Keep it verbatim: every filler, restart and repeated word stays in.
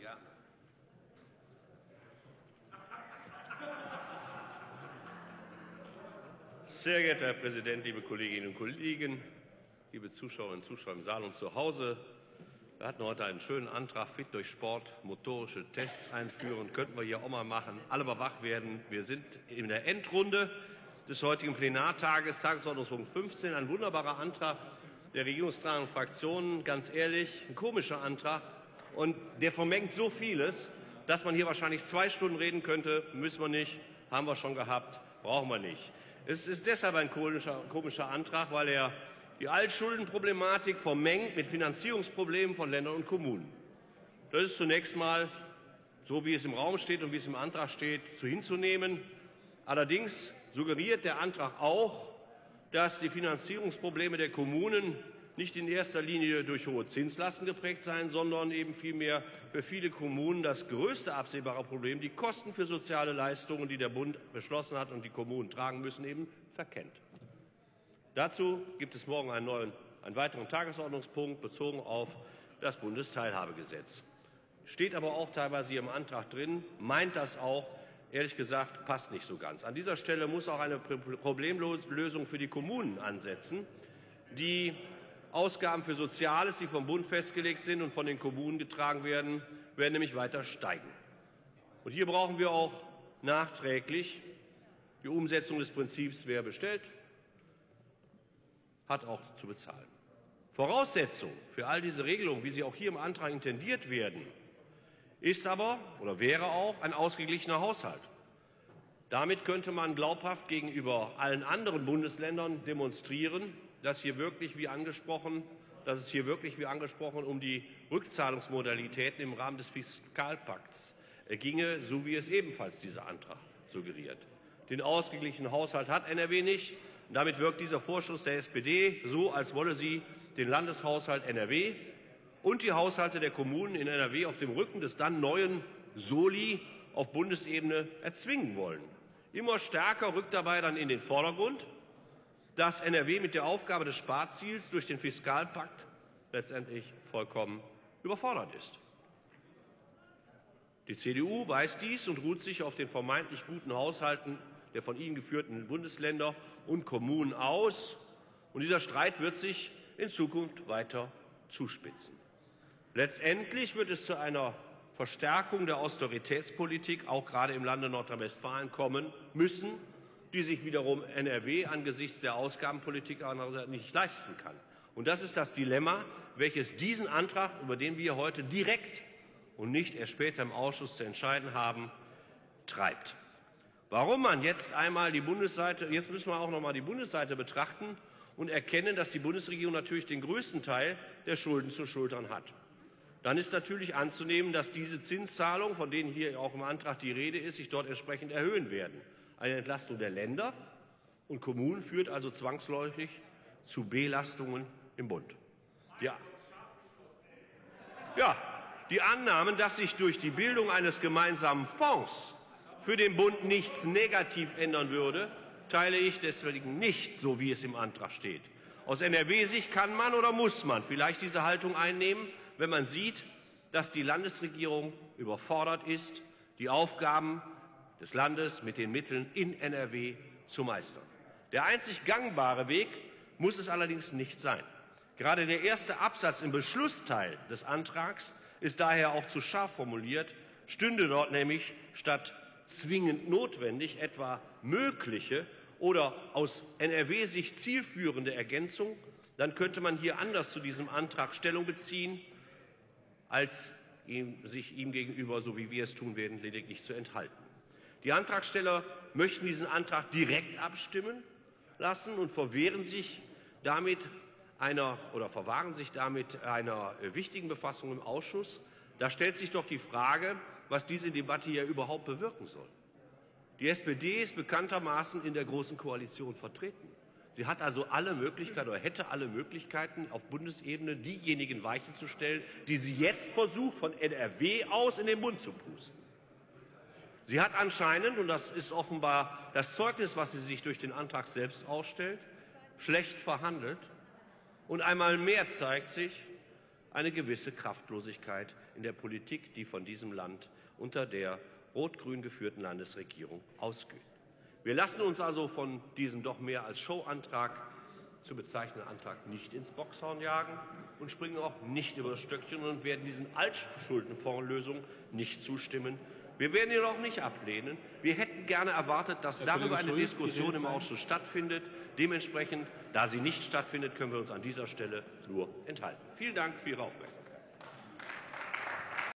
Ja. Sehr geehrter Herr Präsident, liebe Kolleginnen und Kollegen, liebe Zuschauerinnen und Zuschauer im Saal und zu Hause! Wir hatten heute einen schönen Antrag, fit durch Sport, motorische Tests einführen. Könnten wir hier auch mal machen. Alle mal wach werden. Wir sind in der Endrunde des heutigen Plenartages, Tagesordnungspunkt fünfzehn. Ein wunderbarer Antrag der regierungstragenden Fraktionen. Ganz ehrlich, ein komischer Antrag. Und der vermengt so vieles, dass man hier wahrscheinlich zwei Stunden reden könnte. Müssen wir nicht, haben wir schon gehabt, brauchen wir nicht. Es ist deshalb ein komischer, komischer Antrag, weil er die Altschuldenproblematik vermengt mit Finanzierungsproblemen von Ländern und Kommunen. Das ist zunächst mal, so wie es im Raum steht und wie es im Antrag steht, so hinzunehmen. Allerdings suggeriert der Antrag auch, dass die Finanzierungsprobleme der Kommunen nicht in erster Linie durch hohe Zinslasten geprägt seien, sondern eben vielmehr für viele Kommunen das größte absehbare Problem, die Kosten für soziale Leistungen, die der Bund beschlossen hat und die Kommunen tragen müssen, eben verkennt. Dazu gibt es morgen einen, neuen, einen weiteren Tagesordnungspunkt bezogen auf das Bundesteilhabegesetz. Steht aber auch teilweise hier im Antrag drin, meint das auch, ehrlich gesagt, passt nicht so ganz. An dieser Stelle muss auch eine Problemlösung für die Kommunen ansetzen. Die Ausgaben für Soziales, die vom Bund festgelegt sind und von den Kommunen getragen werden, werden nämlich weiter steigen. Und hier brauchen wir auch nachträglich die Umsetzung des Prinzips, wer bestellt, hat auch zu bezahlen. Voraussetzung für all diese Regelungen, wie sie auch hier im Antrag intendiert werden, ist aber oder wäre auch ein ausgeglichener Haushalt. Damit könnte man glaubhaft gegenüber allen anderen Bundesländern demonstrieren, dass hier wirklich wie angesprochen, dass es hier wirklich wie angesprochen um die Rückzahlungsmodalitäten im Rahmen des Fiskalpakts ginge, so wie es ebenfalls dieser Antrag suggeriert. Den ausgeglichenen Haushalt hat N R W nicht. Damit wirkt dieser Vorschuss der S P D so, als wolle sie den Landeshaushalt N R W und die Haushalte der Kommunen in N R W auf dem Rücken des dann neuen Soli auf Bundesebene erzwingen wollen. Immer stärker rückt dabei dann in den Vordergrund, dass N R W mit der Aufgabe des Sparziels durch den Fiskalpakt letztendlich vollkommen überfordert ist. Die C D U weiß dies und ruht sich auf den vermeintlich guten Haushalten der von ihnen geführten Bundesländer und Kommunen aus. Und dieser Streit wird sich in Zukunft weiter zuspitzen. Letztendlich wird es zu einer Verstärkung der Austeritätspolitik, auch gerade im Lande Nordrhein-Westfalen, kommen müssen, die sich wiederum N R W angesichts der Ausgabenpolitik andererseits nicht leisten kann. Und das ist das Dilemma, welches diesen Antrag, über den wir heute direkt und nicht erst später im Ausschuss zu entscheiden haben, treibt. Warum man jetzt einmal die Bundesseite, jetzt müssen wir auch noch mal die Bundesseite betrachten und erkennen, dass die Bundesregierung natürlich den größten Teil der Schulden zu schultern hat. Dann ist natürlich anzunehmen, dass diese Zinszahlungen, von denen hier auch im Antrag die Rede ist, sich dort entsprechend erhöhen werden. Eine Entlastung der Länder und Kommunen führt also zwangsläufig zu Belastungen im Bund. Ja. Ja, die Annahmen, dass sich durch die Bildung eines gemeinsamen Fonds für den Bund nichts negativ ändern würde, teile ich deswegen nicht, so wie es im Antrag steht. Aus N R W-Sicht kann man oder muss man vielleicht diese Haltung einnehmen, wenn man sieht, dass die Landesregierung überfordert ist, die Aufgaben des Landes mit den Mitteln in N R W zu meistern. Der einzig gangbare Weg muss es allerdings nicht sein. Gerade der erste Absatz im Beschlussteil des Antrags ist daher auch zu scharf formuliert, stünde dort nämlich statt zwingend notwendig etwa mögliche oder aus N R W-Sicht zielführende Ergänzung, dann könnte man hier anders zu diesem Antrag Stellung beziehen, als ihm, sich ihm gegenüber, so wie wir es tun werden, lediglich zu enthalten. Die Antragsteller möchten diesen Antrag direkt abstimmen lassen und verwehren sich damit einer oder verwahren sich damit einer wichtigen Befassung im Ausschuss. Da stellt sich doch die Frage, was diese Debatte hier überhaupt bewirken soll. Die S P D ist bekanntermaßen in der Großen Koalition vertreten. Sie hat also alle Möglichkeiten oder hätte alle Möglichkeiten, auf Bundesebene diejenigen Weichen zu stellen, die sie jetzt versucht, von N R W aus in den Bund zu pusten. Sie hat anscheinend, und das ist offenbar das Zeugnis, was sie sich durch den Antrag selbst ausstellt, schlecht verhandelt. Und einmal mehr zeigt sich, eine gewisse Kraftlosigkeit in der Politik, die von diesem Land unter der rot-grün geführten Landesregierung ausgeht. Wir lassen uns also von diesem doch mehr als Showantrag zu bezeichnenden Antrag nicht ins Bockshorn jagen und springen auch nicht über das Stöckchen und werden diesen Altschuldenfondslösungen nicht zustimmen. Wir werden ihn auch nicht ablehnen. Wir hätten gerne erwartet, dass darüber eine Diskussion im Ausschuss stattfindet. Dementsprechend, da sie nicht stattfindet, können wir uns an dieser Stelle nur enthalten. Vielen Dank für Ihre Aufmerksamkeit.